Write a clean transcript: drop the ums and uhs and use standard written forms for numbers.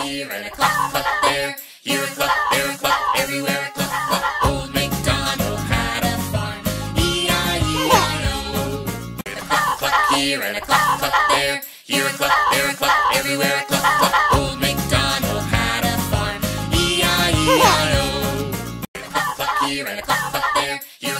here and a cluck, cluck there. Here a cluck, there a cluck, everywhere a cluck, cluck. Old MacDonald had a farm, E-I-E-I-O. A cluck, cluck here and a cluck, cluck there. Here a cluck, there a cluck, everywhere a cluck, cluck. Old MacDonald had a farm, E-I-E-I-O. A cluck, cluck here and a cluck, cluck there.